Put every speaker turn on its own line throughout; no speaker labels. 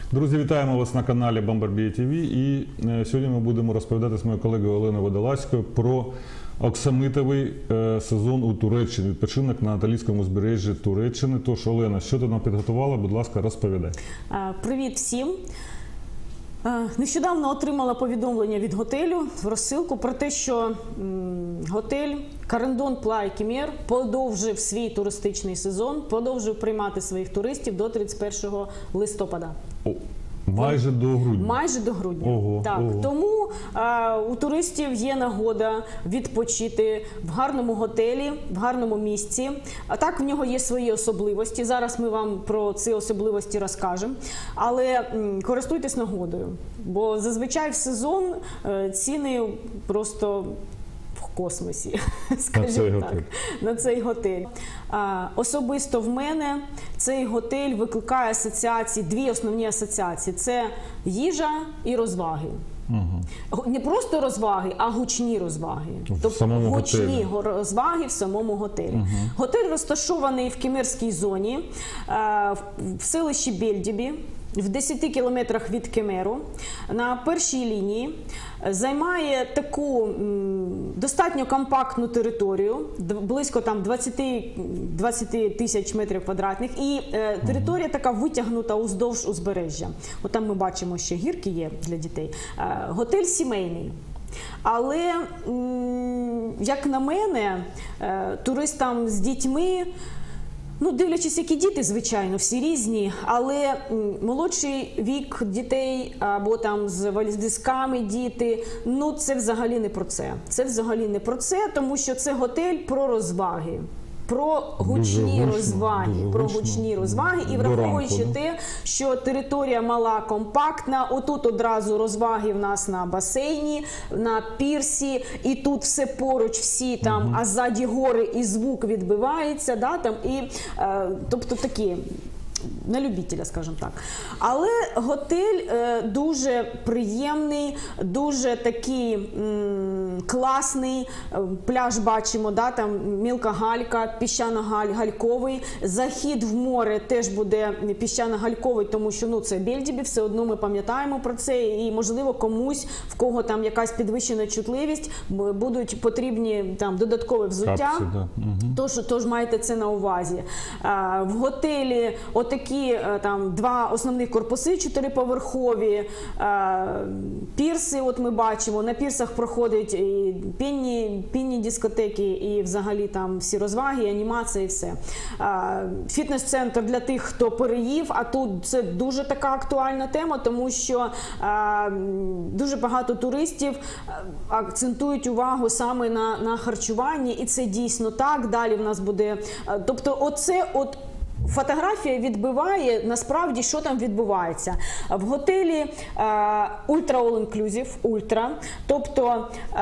Друзі, вітаємо вас на каналі Бомбарбія ТВ. І сьогодні ми будемо розповідати з моєю колегою Оленою Водолазькою про оксамитовий сезон у Туреччині, відпочинок на Анатолійському узбережжі Туреччини. Тож, Олена, що ти нам підготувала? Будь ласка, розповідай.
Привіт всім! Нещодавно отримала повідомлення від готелю в розсилку про те, що готель Карендон Плая Кемер продовжив свій туристичний сезон, продовжив приймати своїх туристів до 31 листопада.
Майже до грудня.
Майже до грудня.
Ого,
так.
ого.
Тому у туристів є нагода відпочити в гарному готелі, в гарному місці. А так, в нього є свої особливості. Зараз ми вам про ці особливості розкажемо. Але користуйтесь нагодою, бо зазвичай в сезон ціни просто в космосі, скажімо так, на цей готель. Особисто в мене цей готель викликає асоціації, дві основні асоціації. Це їжа і розваги. Не просто розваги, а гучні розваги. Тобто гучні розваги в самому готелі. Готель розташований в Кемерській зоні, в селищі Бельдібі, в 10 кілометрах від Кемеру, на першій лінії, займає таку достатньо компактну територію, близько там 20 тисяч метрів квадратних, і територія така витягнута уздовж узбережжя. От там ми бачимо, що гірки є для дітей. Готель сімейний. Але, як на мене, туристам з дітьми, дивлячись, які діти, звичайно, всі різні, але молодший вік дітей або там з візками діти, це взагалі не про це. Це взагалі не про це, тому що це готель про розваги. Про гучні розваги, і враховуючи те, що територія мала, компактна, отут одразу розваги в нас на басейні, на пірсі, і тут все поруч, всі там, а ззаді гори і звук відбивається, да, там, і, тобто такі, на любителя, скажімо так. Але готель дуже приємний, дуже такий класний. Пляж бачимо, да, там мілка галька, піщано-гальковий. Захід в море теж буде піщано-гальковий, тому що це Бельдібі, все одно ми пам'ятаємо про це. І, можливо, комусь, в кого там якась підвищена чутливість, будуть потрібні там додаткове взуття. Тож майте це на увазі. В готелі отакі там два основних корпуси, 4-поверхові, пірси, от ми бачимо, на пірсах проходять і пінні дискотеки, і взагалі там всі розваги, і анімація, і все. Фітнес-центр для тих, хто переїв, а тут це дуже така актуальна тема, тому що дуже багато туристів акцентують увагу саме на харчуванні, і це дійсно так. Далі в нас буде, тобто оце от фотографія відбиває насправді, що там відбувається. В готелі ультра all-inclusive, ультра, тобто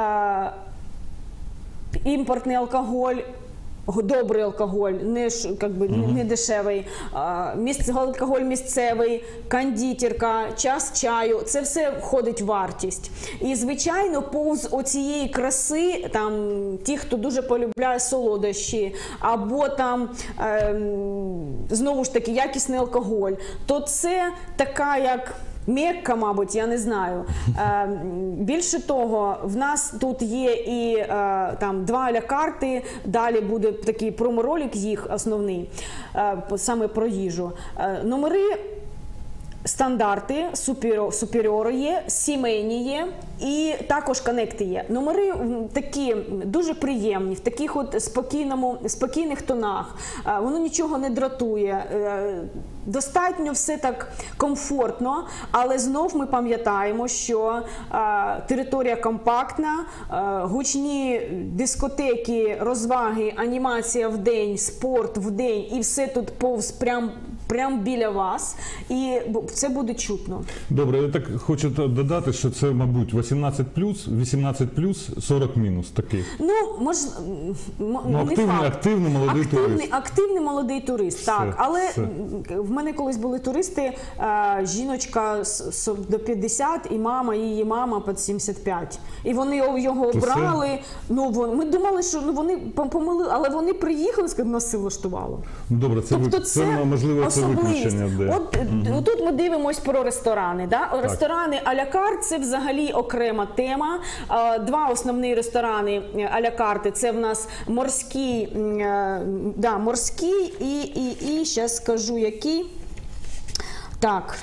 імпортний алкоголь, добрий алкоголь, не дешевий, алкоголь місцевий, кондитерка, час чаю, це все входить в вартість. І, звичайно, повз оцієї краси, там, ті, хто дуже полюбляє солодощі, або там, знову ж таки, якісний алкоголь, то це така, як Мекка, мабуть, я не знаю. Більше того, в нас тут є і там 2 а-ля-карти, далі буде такий промо-ролик їх основний, саме про їжу. Номери стандарти, суперіори є, сімейні є, і також конекти є. Номери такі дуже приємні, в таких от спокійних тонах. Воно нічого не дратує. Достатньо все так комфортно, але знов ми пам'ятаємо, що територія компактна, гучні дискотеки, розваги, анімація в день, спорт в день, і все тут повз прямо біля вас, і це буде чутно.
Добре, я так хочу додати, що це, мабуть, 18+, 40- такий. Активний молодий турист.
Активний молодий турист, так. Але в мене колись були туристи, жіночка до 50, і її мама під 75. І вони його обрали. Ми думали, що вони помилили, але вони приїхали, нас це влаштувало.
Добре, це можливо
особливість.
виключення де.
От тут ми дивимось про ресторани. Да? Ресторани а-ля карт – це взагалі окрема тема. Два основні ресторани а-ля карти – це в нас морський, морський і зараз скажу який. Так.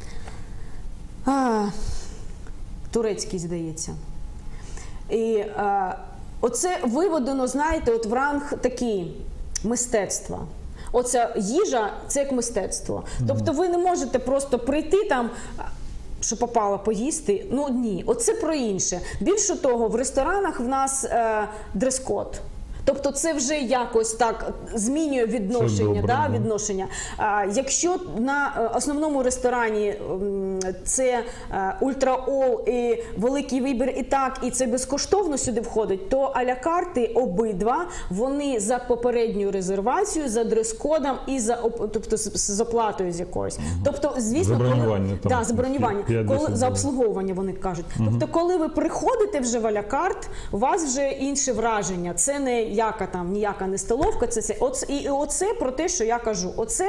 Турецький, здається. І оце виведено, знаєте, от в ранг такий мистецтва. Оця їжа – це як мистецтво. Тобто ви не можете просто прийти там, що попало поїсти. Ну ні, оце про інше. Більше того, в ресторанах в нас дрес-код. Тобто це вже якось так змінює відношення.
Добре,
відношення. Якщо на основному ресторані це ультра-ол і великий вибір і це безкоштовно сюди входить, то а-ля карти обидва, вони за попередньою резервацією, за дрес-кодом і тобто з оплатою з якоюсь. Тобто, звісно,
забронювання,
за обслуговування вони кажуть. Тобто, коли ви приходите вже в а-ля карт, у вас вже інше враження. Це не ніяка не столовка, і оце про те, що я кажу. Оце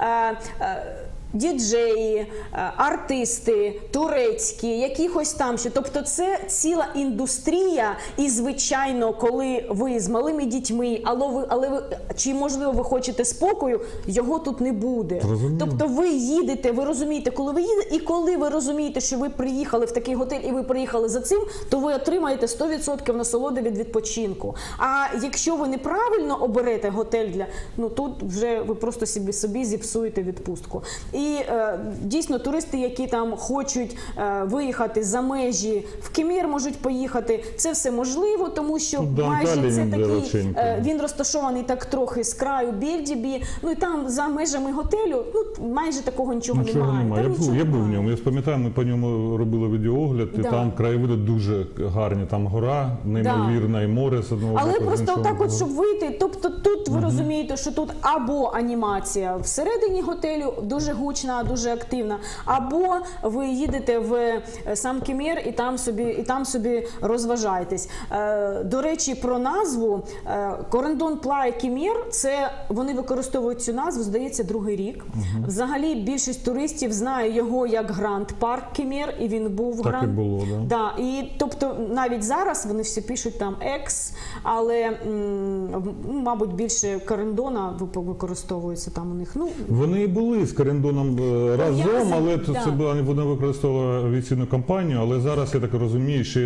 діджеї, артисти, турецькі, якихось там ще. Тобто це ціла індустрія, і, звичайно, коли ви з малими дітьми, чи, можливо, ви хочете спокою, його тут не буде.
Розумію.
Тобто ви їдете, ви розумієте, коли ви їдете, і коли ви розумієте, що ви приїхали в такий готель, і ви приїхали за цим, то ви отримаєте 100% насолоди від відпочинку. А якщо ви неправильно оберете готель тут вже ви просто собі зіпсуєте відпустку. І дійсно туристи, які там хочуть виїхати за межі, в Кемер можуть поїхати. Це все можливо, тому що майже це такий, він розташований так трохи з краю Бельдібі, і там за межами готелю, майже такого нічого немає.
Я був в ньому, я пам'ятаю, ми по ньому робили відеоогляд, і там краєвиди дуже гарні, там гора, неймовірна, і море з одного боку.
Але просто отак от, щоб вийти, тобто тут ви розумієте, що тут або анімація всередині готелю, дуже гучна, дуже активна, або ви їдете в сам Кемер і там собі розважаєтесь. До речі, про назву Корендон Плая Кемер, це вони використовують цю назву, здається, другий рік. Взагалі більшість туристів знає його як Гранд Парк Кемер, і він був
так і було,
да. І тобто навіть зараз вони всі пишуть там екс, але мабуть більше Корендона використовується там у них.
Вони і були з Корендоном разом, але це вони використовували авіаційну компанію, але зараз, я так розумію, ще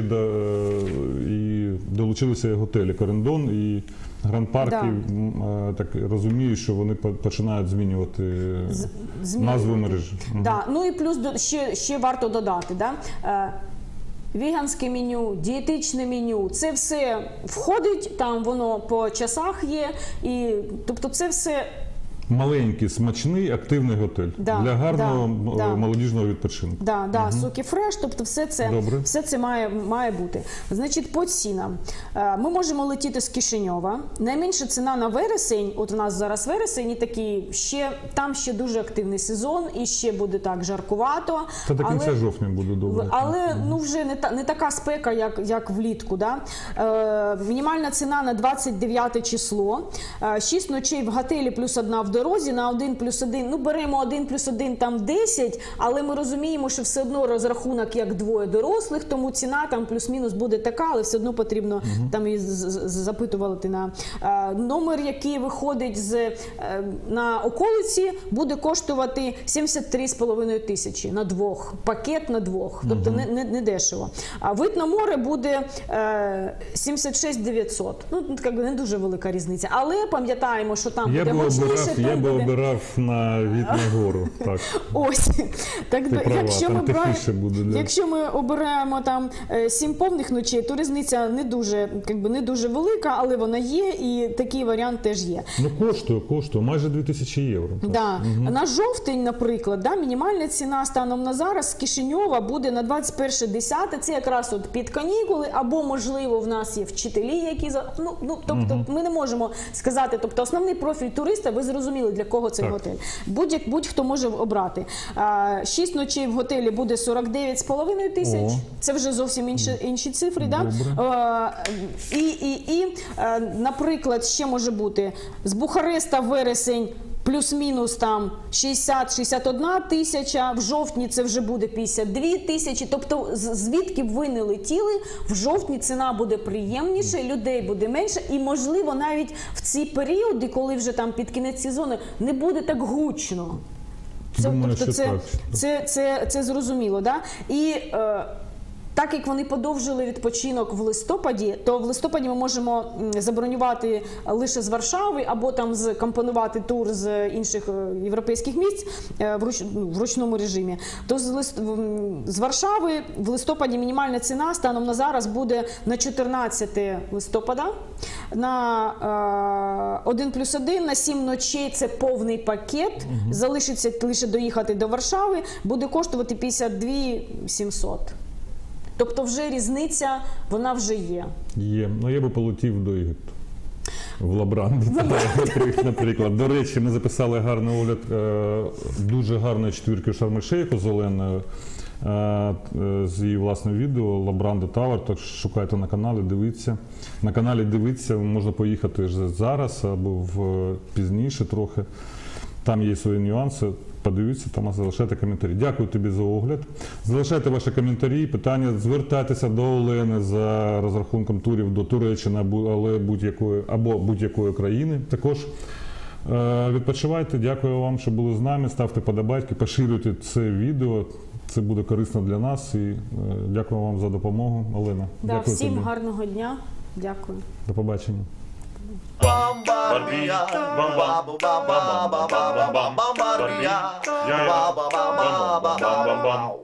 і долучилися і готелі Корендон, і Гранд Парк, і так розумію, що вони починають змінювати назву мережі.
Ну і плюс ще варто додати, веганське меню, дієтичне меню, це все входить, там воно по часах є, і тобто це все
маленький, смачний, активний готель для гарного молодіжного відпочинку.
Соки фреш, тобто все це має бути. Значить, по цінам. Ми можемо летіти з Кишиньова. Найменша ціна на вересень, от у нас зараз вересень, і такий, там ще дуже активний сезон, і ще буде так жаркувато.
Та до кінця жовтня буде добре.
Але вже не така спека, як влітку. Мінімальна ціна на 29 число. 6 ночей в готелі плюс 1 в дорозі на 1+1, беремо 1+1 там 10, але ми розуміємо, що все одно розрахунок як двоє дорослих, тому ціна там плюс-мінус буде така, але все одно потрібно там і запитувати на номер, який виходить на околиці, буде коштувати 73,5 тисячі на двох, пакет на двох, тобто не дешево. А вид на море буде 76,900, не дуже велика різниця, але пам'ятаємо, що там буде гучніше.
Я би обирав на від на гору. Так.
Ось. Так, якщо ми обираємо там 7 повних ночей, то різниця не дуже велика, але вона є, і такий варіант теж є.
Коштує майже 2000 євро.
На жовтень, наприклад, мінімальна ціна станом на зараз з Кишиньова буде на 21.10, це якраз під канікули, або, можливо, в нас є вчителі, які... Тобто ми не можемо сказати, тобто основний профіль туриста, ви зрозуміли, для кого цей готель. Будь-хто може обрати. 6 ночей в готелі буде 49,5 тисяч. Це вже зовсім інші цифри. Наприклад, ще може бути з Бухареста в вересень плюс-мінус там 60-61 тисяча, в жовтні це вже буде 52 тисячі. Тобто звідки б ви не летіли, в жовтні ціна буде приємніше, людей буде менше і, можливо, навіть в ці періоди, коли вже там під кінець сезону, не буде так гучно.
Думаю,
Тобто
що так.
це зрозуміло, да? І так як вони подовжили відпочинок в листопаді, то в листопаді ми можемо забронювати лише з Варшави або там компонувати тур з інших європейських місць в ручному режимі. То з Варшави в листопаді мінімальна ціна станом на зараз буде на 14 листопада, на 1+1, на 7 ночей це повний пакет, залишиться лише доїхати до Варшави, буде коштувати 52 700. Тобто вже різниця, вона вже є.
Є. Ну, я би полетів до Єгипту. В Лабранді, наприклад. До речі, ми записали гарний огляд дуже гарної четвірки Шарм-ель-Шейху з Оленою, з її власним відео Лабранда Тавер, так що шукайте на каналі, дивіться. На каналі дивіться, можна поїхати вже зараз або пізніше трохи. Там є свої нюанси. Подивіться, там залишайте коментарі. Дякую тобі за огляд. Залишайте ваші коментарі, питання, звертайтеся до Олени за розрахунком турів до Туреччини або будь-якої країни. Також відпочивайте. Дякую вам, що були з нами. Ставте подобайки, поширюйте це відео. Це буде корисно для нас. І дякую вам за допомогу, Олена.
Да,
дякую
всім
тобі.
гарного дня. Дякую.
До побачення.
Bombardia, bombardia, bombardia, bombardia, bombardia,